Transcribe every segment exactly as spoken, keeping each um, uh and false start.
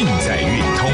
尽在运通。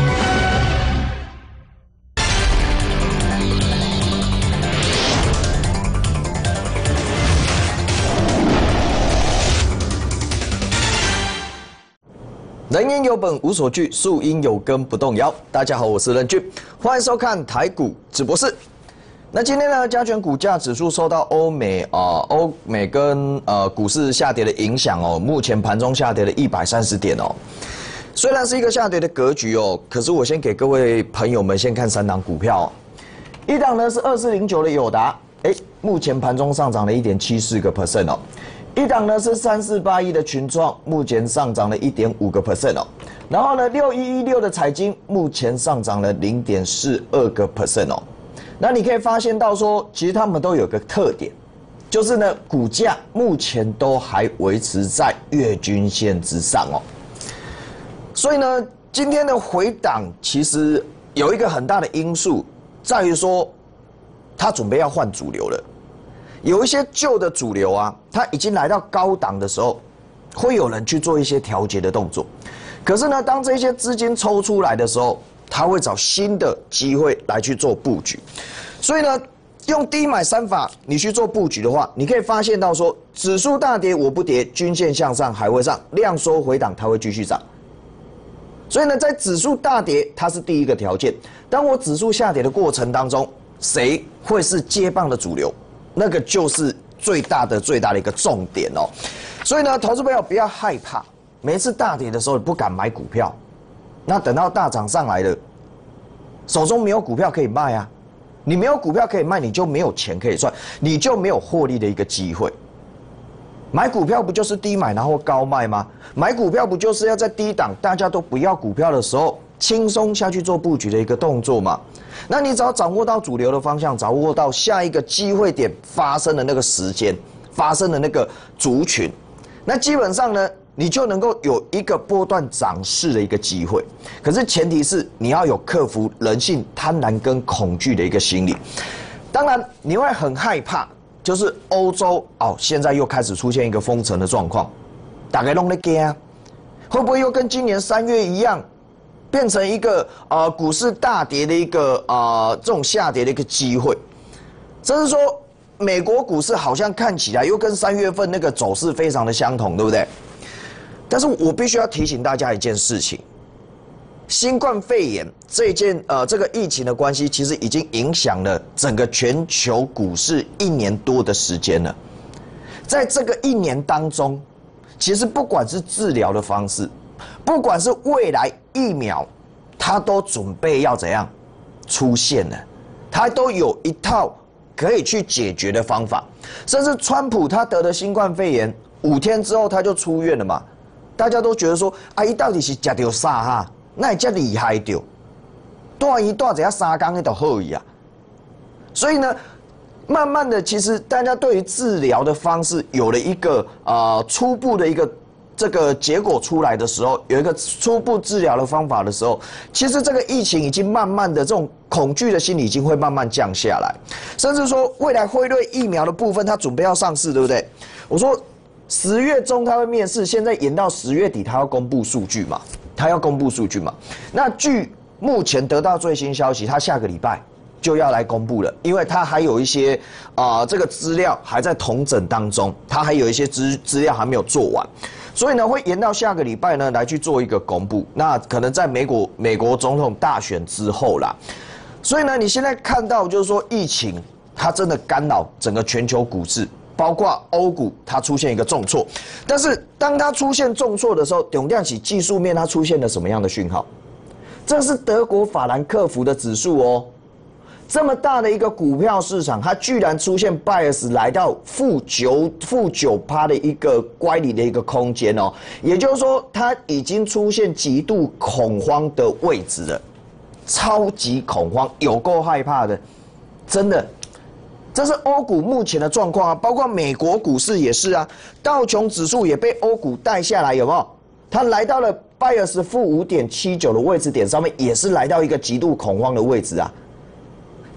人言有本无所惧，树阴有根不动摇。大家好，我是任俊，欢迎收看台股直播室。那今天呢，加权股价指数受到欧美啊、欧、呃、美跟呃股市下跌的影响哦，目前盘中下跌了一百三十点哦。虽然是一个下跌的格局哦，可是我先给各位朋友们先看三档股票、哦，一档呢是二四零九的友达，哎，目前盘中上涨了一点七四个 percent 哦。一档呢是三四八一的群创，目前上涨了一点五个 percent 哦。然后呢，六一一六的彩晶，目前上涨了零点四二个 percent 哦。那你可以发现到说，其实他们都有个特点，就是呢，股价目前都还维持在月均线之上哦。所以呢，今天的回档其实有一个很大的因素，在于说，它准备要换主流了。有一些旧的主流啊，它已经来到高档的时候，会有人去做一些调节的动作。可是呢，当这些资金抽出来的时候，他会找新的机会来去做布局，所以呢，用低买三法你去做布局的话，你可以发现到说，指数大跌我不跌，均线向上还会上，量缩回档它会继续涨。所以呢，在指数大跌它是第一个条件，当我指数下跌的过程当中，谁会是接棒的主流，那个就是最大的最大的一个重点哦。所以呢，投资朋友不要害怕，每一次大跌的时候你不敢买股票。那等到大涨上来了，手中没有股票可以卖啊，你没有股票可以卖，你就没有钱可以赚，你就没有获利的一个机会。买股票不就是低买然后高卖吗？买股票不就是要在低档大家都不要股票的时候，轻松下去做布局的一个动作吗？那你只要掌握到主流的方向，掌握到下一个机会点发生的那个时间，发生的那个族群，那基本上呢，你就能够有一个波段涨势的一个机会，可是前提是你要有克服人性贪婪跟恐惧的一个心理。当然，你会很害怕，就是欧洲哦，现在又开始出现一个封城的状况，大家都在怕，会不会又跟今年三月一样，变成一个呃股市大跌的一个呃这种下跌的一个机会？甚至说，美国股市好像看起来又跟三月份那个走势非常的相同，对不对？但是我必须要提醒大家一件事情，新冠肺炎这件呃这个疫情的关系，其实已经影响了整个全球股市一年多的时间了。在这个一年当中，其实不管是治疗的方式，不管是未来疫苗，它都准备要怎样出现了，它都有一套可以去解决的方法。甚至川普他得了新冠肺炎，五天之后他就出院了嘛。大家都觉得说，啊，伊到底是吃到啥哈？那也这厉害掉，大一大只要三缸就好伊啊。所以呢，慢慢的，其实大家对于治疗的方式有了一个呃初步的一个这个结果出来的时候，有一个初步治疗的方法的时候，其实这个疫情已经慢慢的这种恐惧的心理已经会慢慢降下来，甚至说未来辉瑞疫苗的部分，它准备要上市，对不对？我说。十月中他会面试，现在延到十月底，他要公布数据嘛？他要公布数据嘛？那据目前得到最新消息，他下个礼拜就要来公布了，因为他还有一些啊、呃、这个资料还在统整当中，他还有一些资资料还没有做完，所以呢会延到下个礼拜呢来去做一个公布。那可能在美国美国总统大选之后啦，所以呢你现在看到就是说疫情它真的干扰整个全球股市。包括欧股，它出现一个重挫，但是当它出现重挫的时候，重点是技术面它出现了什么样的讯号？这是德国法兰克福的指数哦，这么大的一个股票市场，它居然出现 bias 来到负九负九趴的一个乖离的一个空间哦，也就是说，它已经出现极度恐慌的位置了，超级恐慌，有够害怕的，真的。这是欧股目前的状况啊，包括美国股市也是啊，道琼指数也被欧股带下来，有没有？它来到了 bias 负五点七九的位置点上面，也是来到一个极度恐慌的位置啊。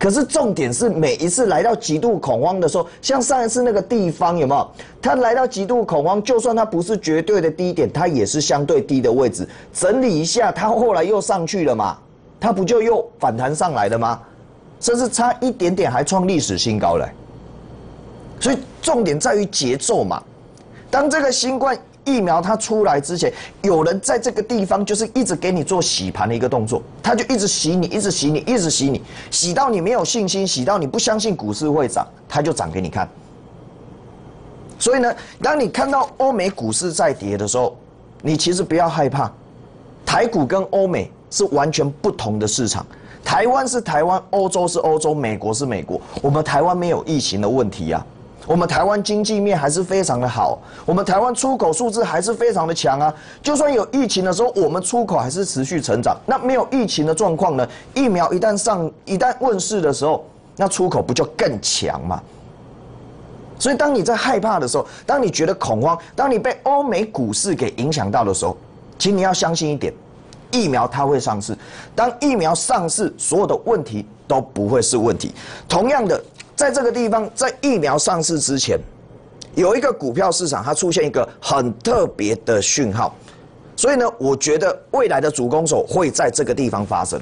可是重点是每一次来到极度恐慌的时候，像上一次那个地方有没有？它来到极度恐慌，就算它不是绝对的低点，它也是相对低的位置，整理一下，它后来又上去了嘛，它不就又反弹上来了吗？甚至差一点点还创历史新高了。所以重点在于节奏嘛。当这个新冠疫苗它出来之前，有人在这个地方就是一直给你做洗盘的一个动作，他就一直洗你，一直洗你，一直洗你，洗到你没有信心，洗到你不相信股市会涨，他就涨给你看。所以呢，当你看到欧美股市在跌的时候，你其实不要害怕，台股跟欧美是完全不同的市场。台湾是台湾，欧洲是欧洲，美国是美国。我们台湾没有疫情的问题啊，我们台湾经济面还是非常的好，我们台湾出口数字还是非常的强啊。就算有疫情的时候，我们出口还是持续成长。那没有疫情的状况呢？疫苗一旦上，一旦问世的时候，那出口不就更强吗？所以当你在害怕的时候，当你觉得恐慌，当你被欧美股市给影响到的时候，请你要相信一点。疫苗它会上市，当疫苗上市，所有的问题都不会是问题。同样的，在这个地方，在疫苗上市之前，有一个股票市场它出现一个很特别的讯号，所以呢，我觉得未来的主攻手会在这个地方发生。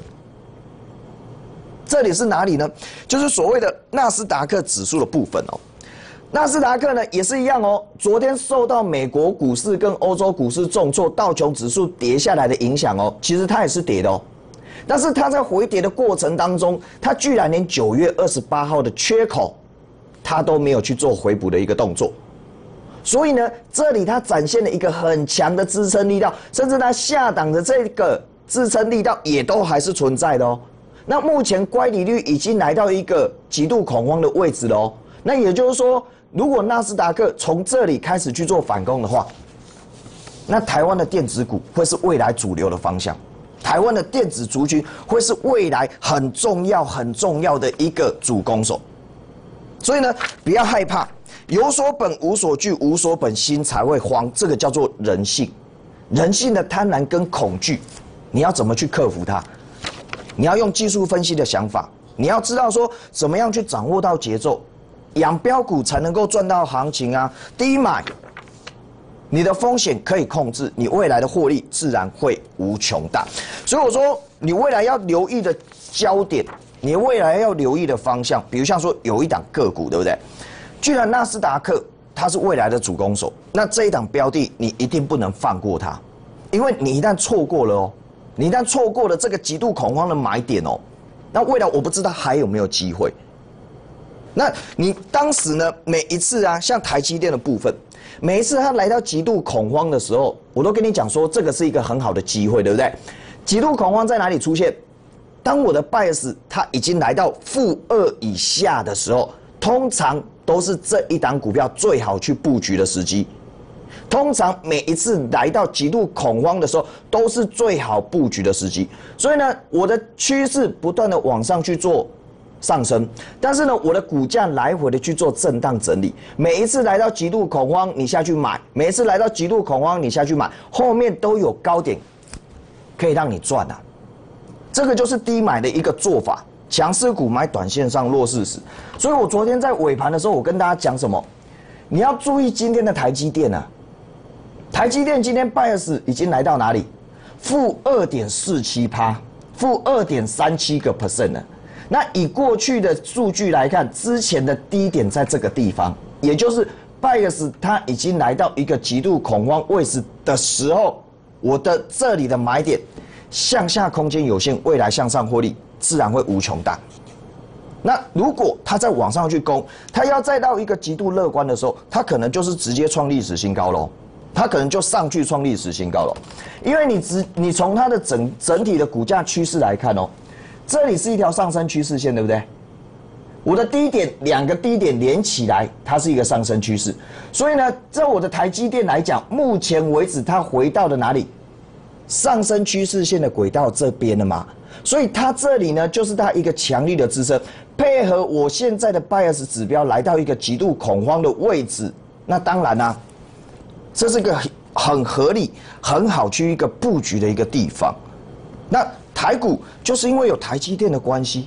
这里是哪里呢？就是所谓的纳斯达克指数的部分哦。纳斯达克呢也是一样哦，昨天受到美国股市跟欧洲股市重挫，道琼指数跌下来的影响哦，其实它也是跌的哦，但是它在回跌的过程当中，它居然连九月二十八号的缺口，它都没有去做回补的一个动作，所以呢，这里它展现了一个很强的支撑力道，甚至它下档的这个支撑力道也都还是存在的哦。那目前乖离率已经来到一个极度恐慌的位置了哦，那也就是说，如果纳斯达克从这里开始去做反攻的话，那台湾的电子股会是未来主流的方向，台湾的电子族群会是未来很重要、很重要的一个主攻手。所以呢，不要害怕，有所本无所惧，无所本心才会慌，这个叫做人性。人性的贪婪跟恐惧，你要怎么去克服它？你要用技术分析的想法，你要知道说怎么样去掌握到节奏。养标股才能够赚到行情啊！低买，你的风险可以控制，你未来的获利自然会无穷大。所以我说，你未来要留意的焦点，你未来要留意的方向，比如像说有一档个股，对不对？居然纳斯达克它是未来的主攻手，那这一档标的你一定不能放过它，因为你一旦错过了哦，你一旦错过了这个极度恐慌的买点哦，那未来我不知道还有没有机会。那你当时呢？每一次啊，像台积电的部分，每一次它来到极度恐慌的时候，我都跟你讲说，这个是一个很好的机会，对不对？极度恐慌在哪里出现？当我的 bias 它已经来到负二以下的时候，通常都是这一档股票最好去布局的时机。通常每一次来到极度恐慌的时候，都是最好布局的时机。所以呢，我的趋势不断的往上去做上升，但是呢，我的股价来回的去做震荡整理。每一次来到极度恐慌，你下去买；每一次来到极度恐慌，你下去买，后面都有高点可以让你赚啊。这个就是低买的一个做法，强势股买短线上弱势时。所以我昨天在尾盘的时候，我跟大家讲什么？你要注意今天的台积电啊，台积电今天 bias 已经来到哪里？负二点四七趴，负二点三七个 percent 了。那以过去的数据来看，之前的低点在这个地方，也就是 bias 它已经来到一个极度恐慌位置的时候，我的这里的买点向下空间有限，未来向上获利自然会无穷大。那如果它再往上去攻，它要再到一个极度乐观的时候，它可能就是直接创历史新高喽，它可能就上去创历史新高了，因为你只你从它的整整体的股价趋势来看哦。这里是一条上升趋势线，对不对？我的低点两个低点连起来，它是一个上升趋势。所以呢，在我的台积电来讲，目前为止它回到了哪里？上升趋势线的轨道这边了嘛。所以它这里呢，就是它一个强力的支撑，配合我现在的 bias 指标来到一个极度恐慌的位置，那当然啦、啊，这是个很合理、很好去一个布局的一个地方。那台股就是因为有台积电的关系，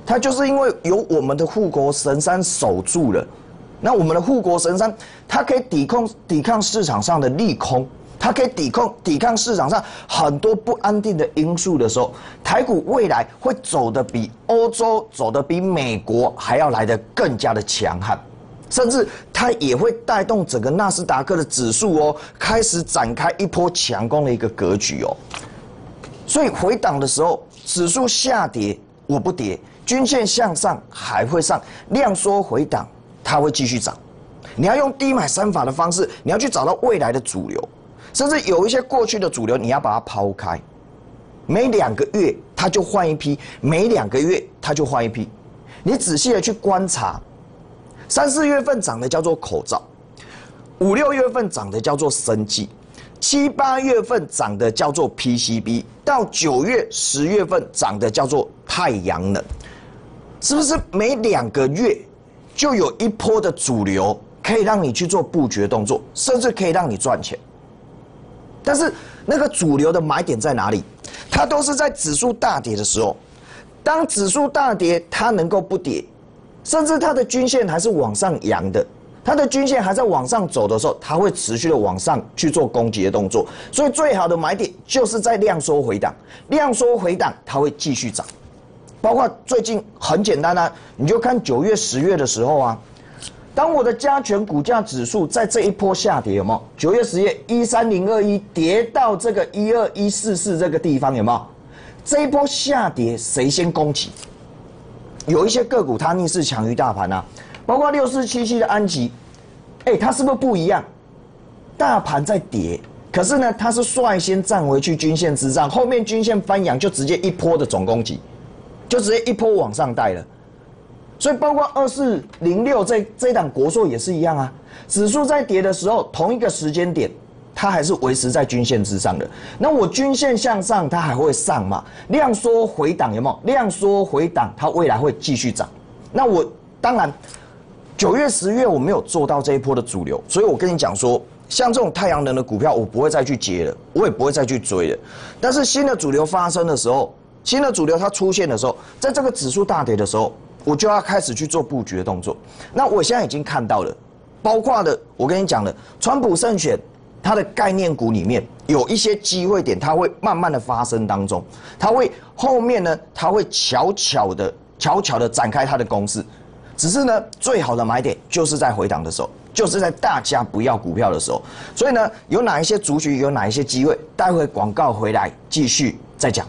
它就是因为有我们的护国神山守住了。那我们的护国神山，它可以抵抗抵抗市场上的利空，它可以抵抗抵抗市场上很多不安定的因素的时候，台股未来会走得比欧洲、走得比美国还要来得更加的强悍，甚至它也会带动整个纳斯达克的指数哦，开始展开一波强攻的一个格局哦。所以回档的时候，指数下跌我不跌，均线向上还会上，量缩回档。它会继续涨，你要用低买三法的方式，你要去找到未来的主流，甚至有一些过去的主流，你要把它抛开。每两个月它就换一批，每两个月它就换一批。你仔细的去观察，三四月份涨的叫做口罩，五六月份涨的叫做生技，七八月份涨的叫做 P C B， 到九月、十月份涨的叫做太阳能，是不是每两个月？就有一波的主流可以让你去做布局动作，甚至可以让你赚钱。但是那个主流的买点在哪里？它都是在指数大跌的时候。当指数大跌，它能够不跌，甚至它的均线还是往上扬的，它的均线还在往上走的时候，它会持续的往上去做攻击的动作。所以最好的买点就是在量缩回档，量缩回档它会继续涨。包括最近很简单啊，你就看九月、十月的时候啊，当我的加权股价指数在这一波下跌，有没有？九月、十月一三零二一跌到这个一二一四四这个地方，有没有？这一波下跌谁先攻击？有一些个股它逆势强于大盘啊，包括六四七七的安集，哎，它是不是不一样？大盘在跌，可是呢，它是率先站回去均线之上，后面均线翻扬就直接一波的总攻击。就直接一波往上带了，所以包括二四零六这这一档国硕也是一样啊。指数在跌的时候，同一个时间点，它还是维持在均线之上的。那我均线向上，它还会上嘛？量缩回档有没有？量缩回档，它未来会继续涨。那我当然九月、十月我没有做到这一波的主流，所以我跟你讲说，像这种太阳能的股票，我不会再去接了，我也不会再去追了。但是新的主流发生的时候，新的主流它出现的时候，在这个指数大跌的时候，我就要开始去做布局的动作。那我现在已经看到了，包括的我跟你讲了，川普胜选它的概念股里面有一些机会点，它会慢慢的发生当中，它会后面呢，它会悄悄的、悄悄的展开它的攻势。只是呢，最好的买点就是在回档的时候，就是在大家不要股票的时候。所以呢，有哪一些族群，有哪一些机会，待会广告回来继续再讲。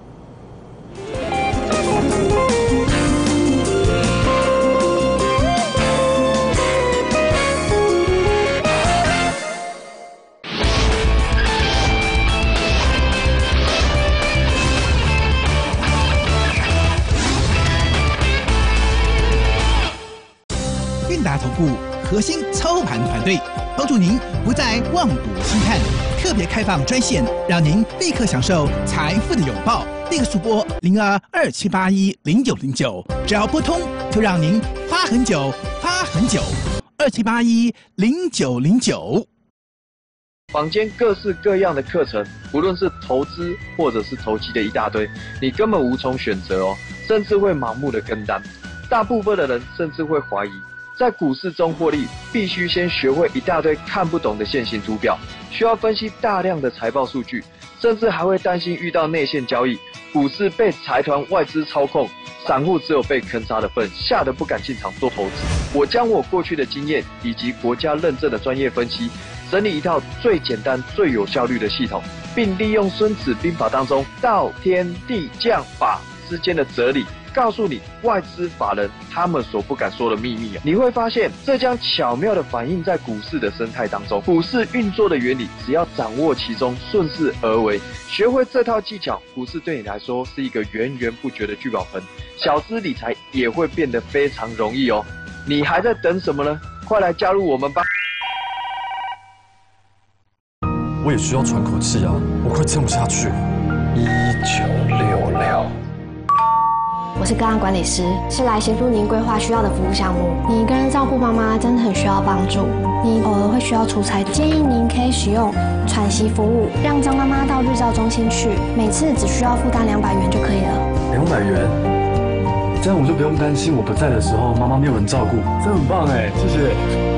投顾核心操盘团队帮助您不再望赌兴叹，特别开放专线，让您立刻享受财富的拥抱。立刻速拨零二二七八一零九零九，只要拨通，就让您发很久，发很久。二七八一零九零九。 坊间各式各样的课程，无论是投资或者是投机的一大堆，你根本无从选择哦，甚至会盲目的跟单。大部分的人甚至会怀疑。在股市中获利，必须先学会一大堆看不懂的线形图表，需要分析大量的财报数据，甚至还会担心遇到内线交易，股市被财团外资操控，散户只有被坑杀的份，吓得不敢进场做投资。我将我过去的经验以及国家认证的专业分析，整理一套最简单、最有效率的系统，并利用《孙子兵法》当中道、天地、将、法之间的哲理。告诉你外资法人他们所不敢说的秘密啊！你会发现，这将巧妙地反映在股市的生态当中。股市运作的原理，只要掌握其中，顺势而为，学会这套技巧，股市对你来说是一个源源不绝的聚宝盆，小资理财也会变得非常容易哦。你还在等什么呢？快来加入我们吧！ 我也需要喘口气啊，我快撑不下去了。一九六六。 我是个案管理师，是来协助您规划需要的服务项目。你一个人照顾妈妈真的很需要帮助，你偶尔会需要出差，建议您可以使用喘息服务，让张妈妈到日照中心去，每次只需要负担两百元就可以了。 两百元？ 这样我就不用担心我不在的时候妈妈没有人照顾，这很棒哎，谢谢。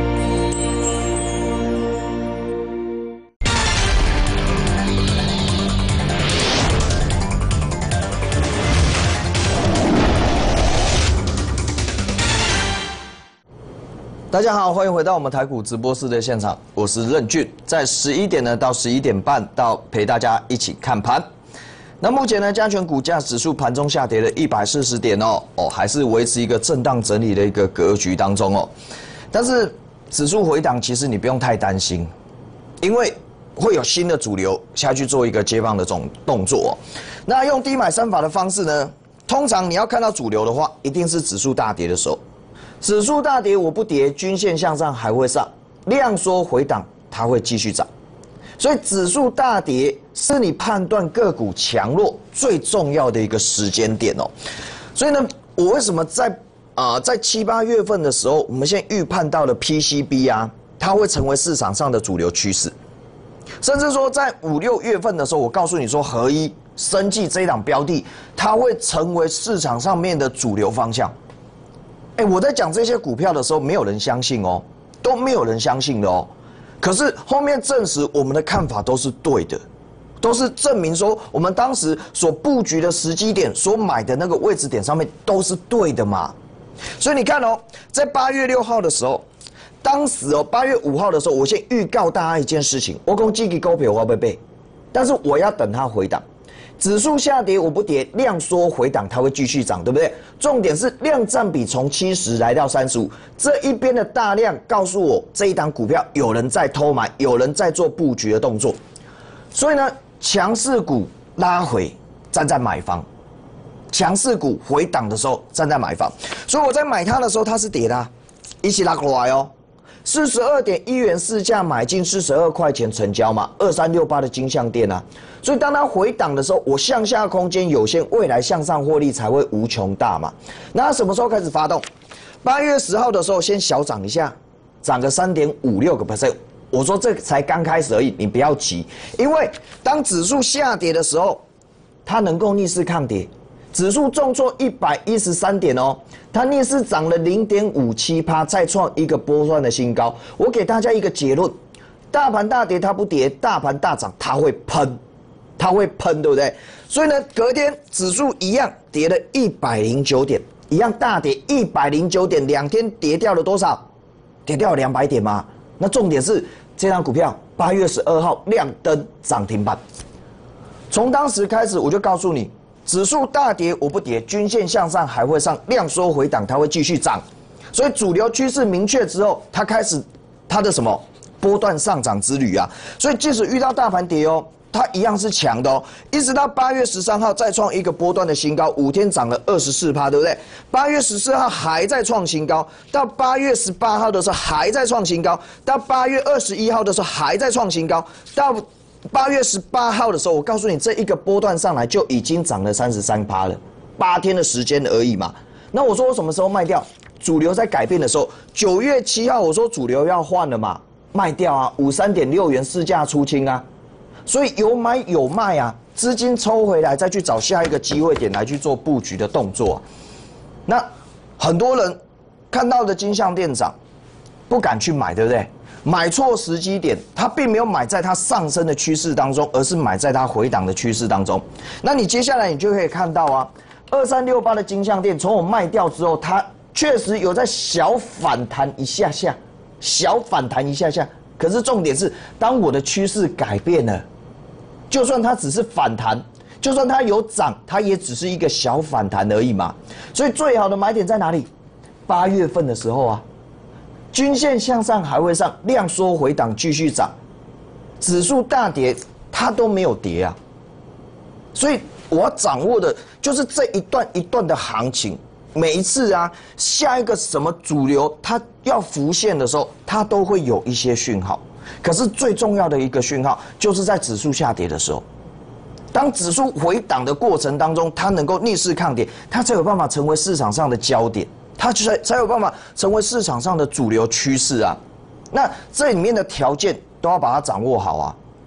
大家好，欢迎回到我们台股直播室的现场，我是任俊，在十一点呢到十一点半到陪大家一起看盘。那目前呢，加权股价指数盘中下跌了一百四十点哦，哦，还是维持一个震荡整理的一个格局当中哦。但是指数回档，其实你不用太担心，因为会有新的主流下去做一个接棒的这种动作哦。那用低买三法的方式呢，通常你要看到主流的话，一定是指数大跌的时候。指数大跌我不跌，均线向上还会上，量缩回档它会继续涨，所以指数大跌是你判断个股强弱最重要的一个时间点哦。所以呢，我为什么在啊、呃、在七八月份的时候，我们现在预判到了 P C B 啊，它会成为市场上的主流趋势，甚至说在五六月份的时候，我告诉你说合一、生技这一档标的，它会成为市场上面的主流方向。哎，我在讲这些股票的时候，没有人相信哦，都没有人相信的哦。可是后面证实我们的看法都是对的，都是证明说我们当时所布局的时机点、所买的那个位置点上面都是对的嘛。所以你看哦，在八月六号的时候，当时哦八月五号的时候，我先预告大家一件事情，我讲这支股票我要不背，但是我要等它回档。指数下跌我不跌，量缩回档它会继续涨，对不对？重点是量占比从七十来到三十五，这一边的大量告诉我这一档股票有人在偷买，有人在做布局的动作，所以呢，强势股拉回站在买方，强势股回档的时候站在买方，所以我在买它的时候它是跌的、啊，一起拉过来哦。四十二点一元市价买进，四十二块钱成交嘛，二三六八的金像店啊，所以当它回档的时候，我向下空间有限，未来向上获利才会无穷大嘛。那它什么时候开始发动？八月十号的时候先小涨一下，涨个三点五六个 percent。我说这才刚开始而已，你不要急，因为当指数下跌的时候，它能够逆势抗跌。指数重挫一百一十三点哦，它逆势涨了 零点五七%，再创一个波段的新高。我给大家一个结论：大盘大跌它不跌，大盘大涨它会喷，它会喷，对不对？所以呢，隔天指数一样跌了一百零九点，一样大跌一百零九点，两天跌掉了多少？跌掉了两百点嘛。那重点是这张股票八月十二号亮灯涨停板，从当时开始我就告诉你。指数大跌我不跌，均线向上还会上，量缩回档它会继续涨，所以主流趋势明确之后，它开始它的什么波段上涨之旅啊，所以即使遇到大盘跌哦，它一样是强的哦，一直到八月十三号再创一个波段的新高，五天涨了二十四%，对不对？八月十四号还在创新高，到八月十八号的时候还在创新高，到八月二十一号的时候还在创新高，到八月十八号的时候，我告诉你，这一个波段上来就已经涨了三十三%了，八天的时间而已嘛。那我说我什么时候卖掉？主流在改变的时候，九月七号我说主流要换了嘛，卖掉啊，五三点六元市价出清啊，所以有买有卖啊，资金抽回来再去找下一个机会点来去做布局的动作、啊。那很多人看到的金像店涨，不敢去买，对不对？买错时机点，他并没有买在它上升的趋势当中，而是买在它回档的趋势当中。那你接下来你就可以看到啊，二三六八的金像店从我卖掉之后，它确实有在小反弹一下下，小反弹一下下。可是重点是，当我的趋势改变了，就算它只是反弹，就算它有涨，它也只是一个小反弹而已嘛。所以最好的买点在哪里？八月份的时候啊。均线向上还会上，量缩回档继续涨，指数大跌它都没有跌啊，所以我要掌握的就是这一段一段的行情，每一次啊下一个什么主流它要浮现的时候，它都会有一些讯号，可是最重要的一个讯号就是在指数下跌的时候，当指数回档的过程当中，它能够逆势抗跌，它才有办法成为市场上的焦点。它才才有办法成为市场上的主流趋势啊！那这里面的条件都要把它掌握好啊！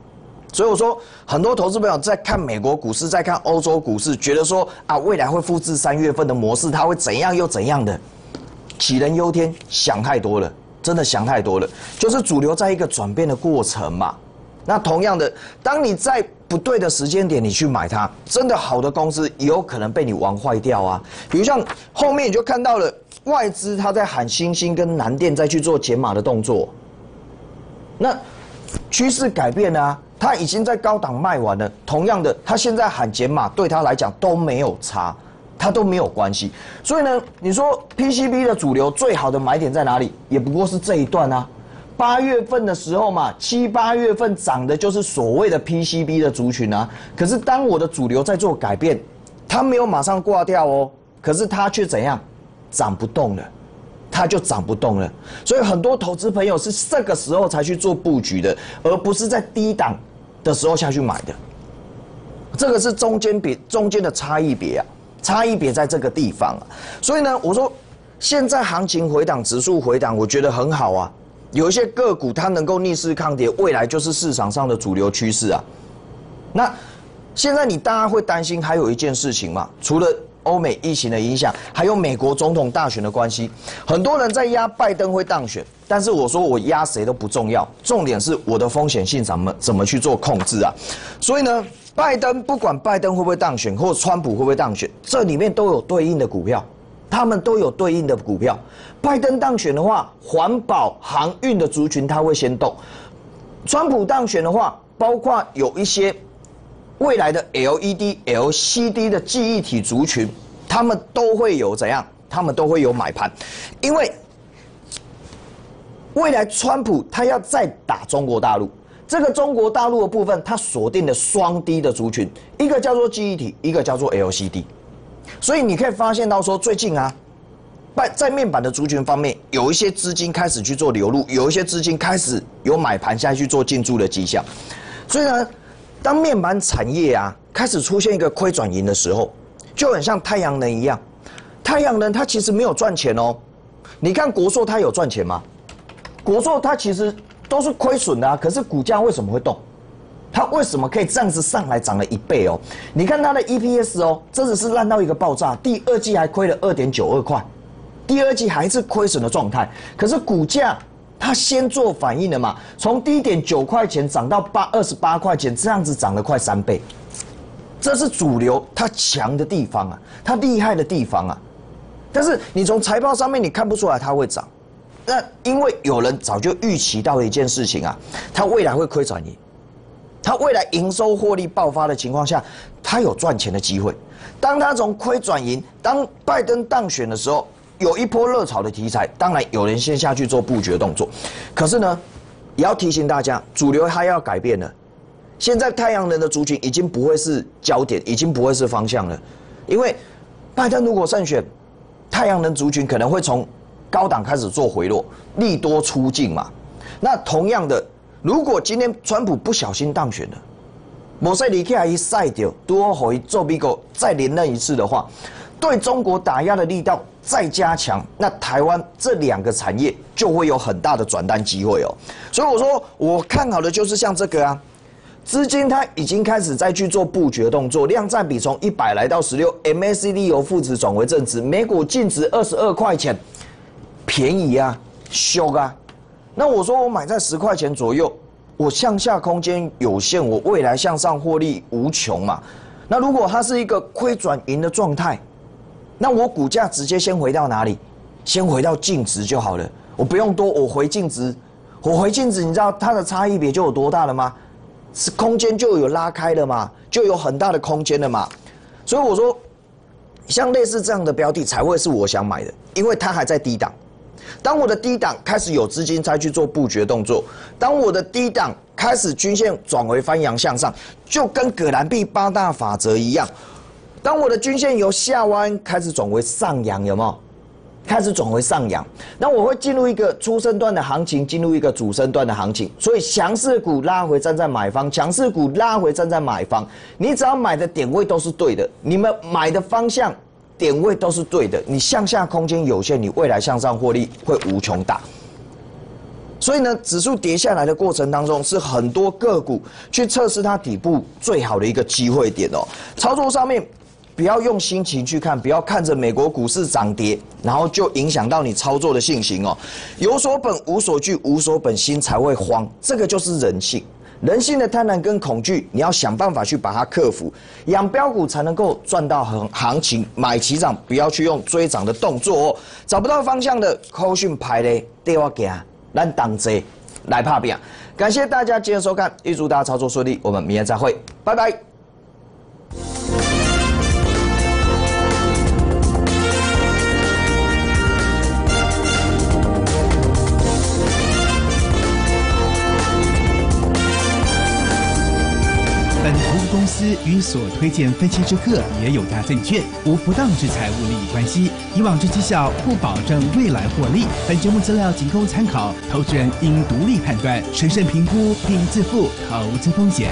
所以我说，很多投资朋友在看美国股市，在看欧洲股市，觉得说啊，未来会复制三月份的模式，它会怎样又怎样的，杞人忧天，想太多了，真的想太多了。就是主流在一个转变的过程嘛。那同样的，当你在不对的时间点你去买它，真的好的公司也有可能被你玩坏掉啊。比如像后面你就看到了外资它在喊新兴跟南电再去做减码的动作，那趋势改变了啊。他已经在高档卖完了，同样的，他现在喊减码，对他来讲都没有差，他都没有关系。所以呢，你说 P C B 的主流最好的买点在哪里？也不过是这一段啊。八月份的时候嘛，七八月份涨的就是所谓的 P C B 的族群啊。可是当我的主流在做改变，它没有马上挂掉哦，可是它却怎样？涨不动了。它就涨不动了，所以很多投资朋友是这个时候才去做布局的，而不是在低档的时候下去买的。这个是中间别中间的差异别啊，差异别在这个地方啊。所以呢，我说现在行情回档，指数回档，我觉得很好啊。有一些个股它能够逆势抗跌，未来就是市场上的主流趋势啊。那现在你大家会担心还有一件事情嘛，除了欧美疫情的影响，还有美国总统大选的关系，很多人在压拜登会当选，但是我说我压谁都不重要，重点是我的风险性怎么怎么去做控制啊。所以呢，拜登不管拜登会不会当选，或川普会不会当选，这里面都有对应的股票，他们都有对应的股票。拜登当选的话，环保航运的族群它会先动；川普当选的话，包括有一些未来的 L E D、L C D 的记忆体族群，他们都会有怎样？他们都会有买盘，因为未来川普他要再打中国大陆，这个中国大陆的部分，他锁定了双低的族群，一个叫做记忆体，一个叫做 L C D。所以你可以发现到说，最近啊，在在面板的族群方面，有一些资金开始去做流入，有一些资金开始有买盘下去做进驻的迹象，所以呢。当面板产业啊开始出现一个亏转盈的时候，就很像太阳能一样。太阳能它其实没有赚钱哦。你看国硕它有赚钱吗？国硕它其实都是亏损的啊，可是股价为什么会动？它为什么可以这样子上来涨了一倍哦？你看它的 E P S 哦，真的是烂到一个爆炸，第二季还亏了二点九二块，第二季还是亏损的状态，可是股价。它先做反应了嘛，从低点九块钱涨到八二十八块钱，这样子涨了快三倍，这是主流它强的地方啊，它厉害的地方啊。但是你从财报上面你看不出来它会涨，那因为有人早就预期到了一件事情啊，它未来会亏转盈，它未来营收获利爆发的情况下，它有赚钱的机会。当它从亏转盈，当拜登当选的时候。有一波热炒的题材，当然有人先下去做布局的动作，可是呢，也要提醒大家，主流它要改变了。现在太阳能的族群已经不会是焦点，已经不会是方向了，因为拜登如果胜选，太阳能族群可能会从高档开始做回落，利多出尽嘛。那同样的，如果今天川普不小心当选了，莫塞里克一赛掉，多回做美国再连任一次的话。对中国打压的力道再加强，那台湾这两个产业就会有很大的转单机会哦。所以我说，我看好的就是像这个啊，资金它已经开始在去做布局的动作，量占比从一百来到十六 ，M A C D 由负值转为正值，每股净值二十二块钱，便宜啊，凶啊。那我说我买在十块钱左右，我向下空间有限，我未来向上获利无穷嘛。那如果它是一个亏转盈的状态，那我股价直接先回到哪里？先回到净值就好了，我不用多，我回净值，我回净值，你知道它的差异别就有多大了吗？是空间就有拉开了嘛，就有很大的空间了嘛。所以我说，像类似这样的标的才会是我想买的，因为它还在低档。当我的低档开始有资金才去做布局的动作，当我的低档开始均线转为翻扬向上，就跟葛兰碧八大法则一样。当我的均线由下弯开始转为上扬，有没有？开始转为上扬，那我会进入一个初升段的行情，进入一个主升段的行情。所以强势股拉回站在买方，强势股拉回站在买方。你只要买的点位都是对的，你们买的方向点位都是对的，你向下空间有限，你未来向上获利会无穷大。 所以呢，指数跌下来的过程当中，是很多个股去测试它底部最好的一个机会点哦。操作上面，不要用心情去看，不要看着美国股市涨跌，然后就影响到你操作的信心哦。有所本无所惧，无所本心才会慌，这个就是人性。人性的贪婪跟恐惧，你要想办法去把它克服，养标股才能够赚到行行情，买起涨，不要去用追涨的动作哦。找不到方向的扣讯排嘞，对我行，咱同齐来拍拼。感谢大家今天收看，预祝大家操作顺利，我们明天再会，拜拜。 本投资公司与所推荐分期之客也有大证券，无不当之财务利益关系。以往之绩效不保证未来获利。本节目资料仅供参考，投资人应独立判断、审慎评估并自负投资风险。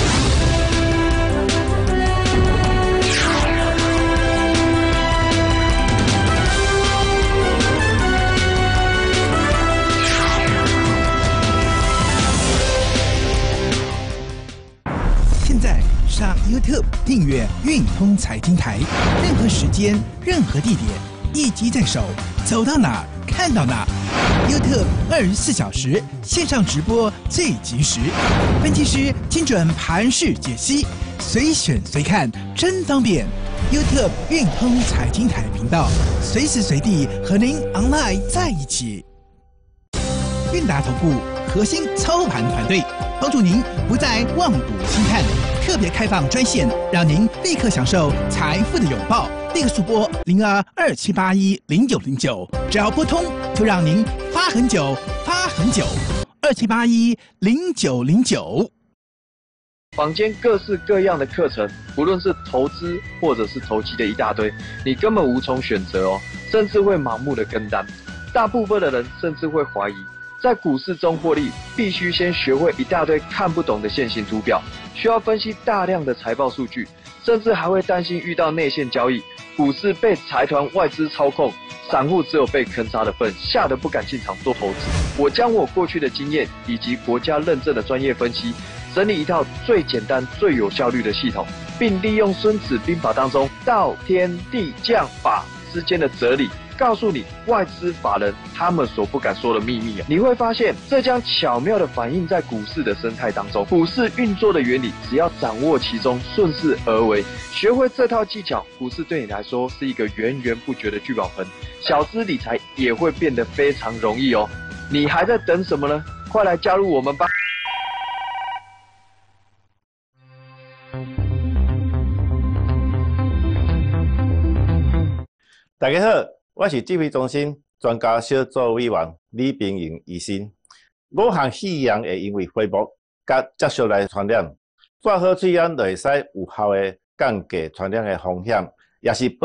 上 YouTube 订阅运通财经台，任何时间、任何地点，一机在手，走到哪看到哪。YouTube 二十四小时线上直播最及时，分析师精准盘势解析，随选随看，真方便。YouTube 运通财经台频道，随时随地和您 online 在一起。韵达投顾核心操盘团队，帮助您不再望股兴叹。特别开放专线，让您立刻享受财富的拥抱。立刻速拨零二二七八一零九零九，只要拨通，就让您发很久，发很久。二七八一零九零九。 坊间各式各样的课程，不论是投资或者是投机的一大堆，你根本无从选择哦，甚至会盲目的跟单。大部分的人甚至会怀疑，在股市中获利，必须先学会一大堆看不懂的线形图表，需要分析大量的财报数据，甚至还会担心遇到内线交易，股市被财团外资操控，散户只有被坑杀的份，吓得不敢进场做投资。我将我过去的经验以及国家认证的专业分析，整理一套最简单、最有效率的系统，并利用《孙子兵法》当中道、天、地、将、法之间的哲理，告诉你外资法人他们所不敢说的秘密啊！你会发现，这将巧妙地反映在股市的生态当中。股市运作的原理，只要掌握其中，顺势而为，学会这套技巧，股市对你来说是一个源源不绝的聚宝盆，小资理财也会变得非常容易哦。你还在等什么呢？快来加入我们吧！ 大家好，我是指挥中心专家小组委员李冰莹医生。五项细阳会因为飞沫甲接触来传染，做好嘴烟就会使有效的降低传染的风险，也是